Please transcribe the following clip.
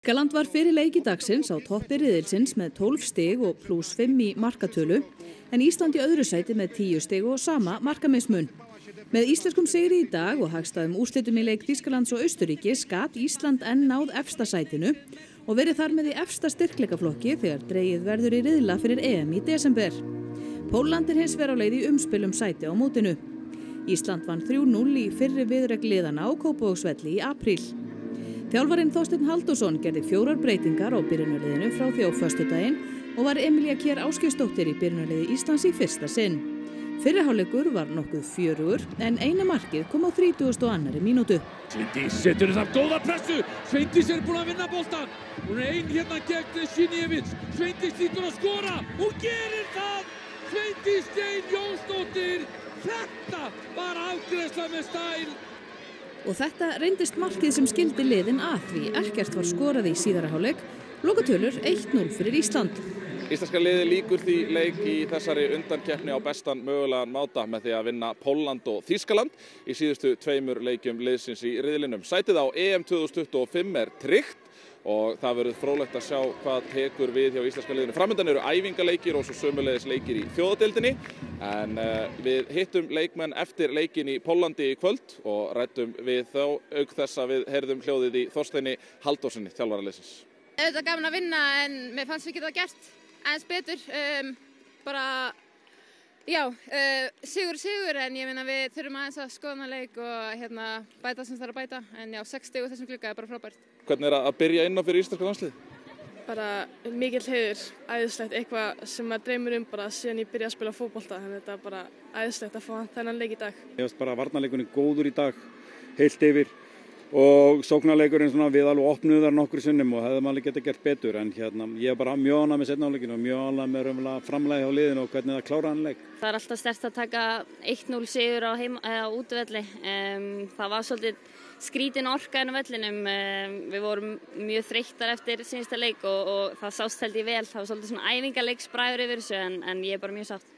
Þýskaland var fyrir leiki dagsins á toppi riðilsins með 12 stig og +5 í markatölu, en Ísland í öðru sæti með 10 stig og sama markamismun. Með íslenskum sigri í dag og hagstæðum úrslitum í leik Þýskalands og Austurríkis gat Ísland enn náð efsta sætinu og verið þar með í efsta styrkleikaflokki þegar dregið verður í riðla fyrir EM í desember. Pólland hins vegar á leið í umspil sæti á mótinu. Ísland vann 3-0 í fyrri viðureign liðanna á Kópavogsvelli í apríl. Þjálfarinn Þorsteinn Halldórsson gerði 4 breytingar á byrjunarliðinu frá því á föstudaginn og var Emilía Kjær Ásgeirsdóttir í byrjunarliði Íslands í fyrsta sinn. Fyrri hálfleikur var nokkuð fjörugur en eina markið kom á 32. mínútu. Sveindís setur þess að góða pressu. Sveindís búin að vinna boltan. Hún ein hérna gegn Sinievits. Sveindís hlýtur að skora. Hún gerir það. Sveindís Jónsdóttir. Þetta var afgreiðsla með stæl. Og þetta reyndist markið sem skildi liðin að því ekkert var skorað í síðara hálfleik. Lokatölur 1-0 fyrir Ísland. Íslenska liðið lýkur því leik í þessari undankeppni á bestan mögulegan máta með því að vinna Pólland og Þýskaland í síðustu 2 leikjum liðsins í riðlinum. Sætið á EM 2025 tryggt og það verður fróðlegt að sjá hvað tekur við hjá íslenska liðinu. Framundan eru æfingaleikir og svo sömuleiðis leikir í þjóðadeildinni, en við hittum leikmenn eftir leikin í Póllandi í kvöld og ræddum við þá auk þess að við heyrðum hljóðið í Þorsteini Halldórssoni, þjálfara liðsins. Þetta er gaman að vinna en mér fannst við geta gert aðeins betur, sigur en ég meina við þurfum aðeins að skoða þennan leik og bæta sem þarf að bæta, en já, 6 stig úr þessum glugga er bara frábært. Hvernig er að byrja inn á fyrir íslenska landslið? Bara mikill heiður, æðislegt, eitthvað sem maður dreymir bara síðan ég byrja að spila fótbolta, þannig þetta er bara æðislegt að fá þennan leik í dag. Ég veist bara varnarleikurinn góður í dag, heilt yfir, og sóknarleikurinn svona við alveg opnuðu þar nokkur sinnum og hefðum alveg getað gert betur, en ég er bara mjög ánægður með seinni hálfleikinn og mjög ánægður með raunverulega framlagið á liðinu og hvernig það kláraði hann leik. Það er alltaf sterkt að taka 1-0 sigur á útivelli. Það var svolítið skrítin orka inn á vellinum. Við vorum mjög þreyttar eftir síðasta leik og það sást held ég vel. Það var svolítið svona æfingaleiksbragur yfir þessu en ég er bara mjög sátt.